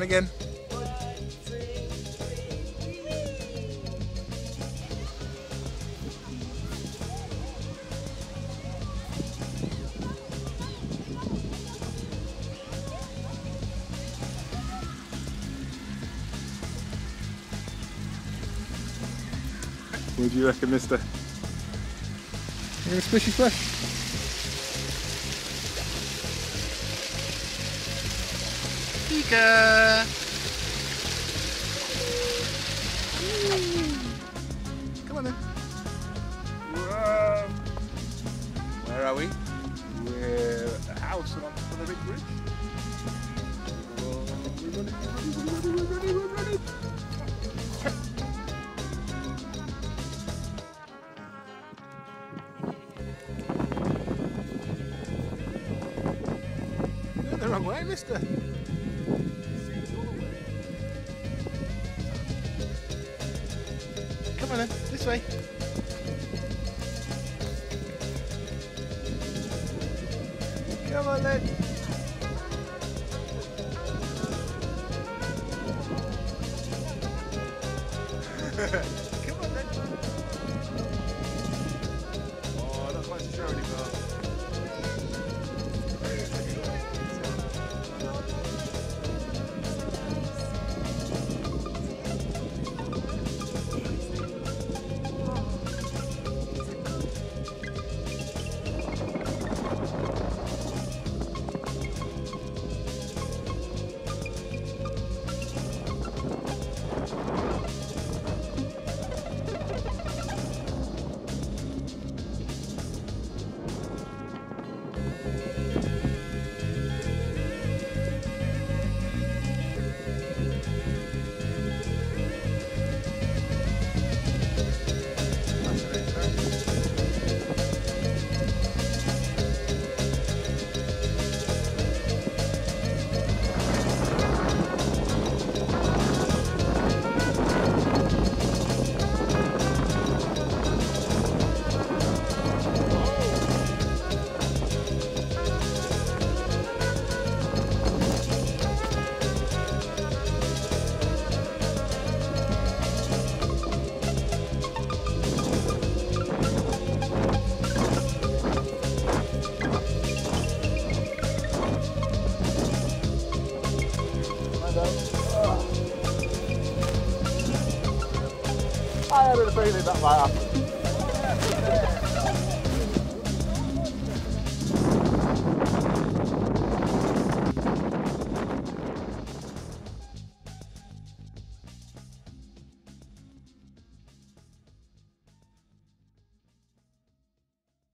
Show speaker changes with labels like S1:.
S1: And again. What do you reckon, mister? You gonna splishy splash?
S2: Pika!
S1: Come on then. Whoa. Where are we? We're at the house and on top of the big bridge. We're running. You're the wrong way, mister. Come on then, this way. Come on then. Come on then. Oh, not quite so sure anymore. I had a feeling that might happen.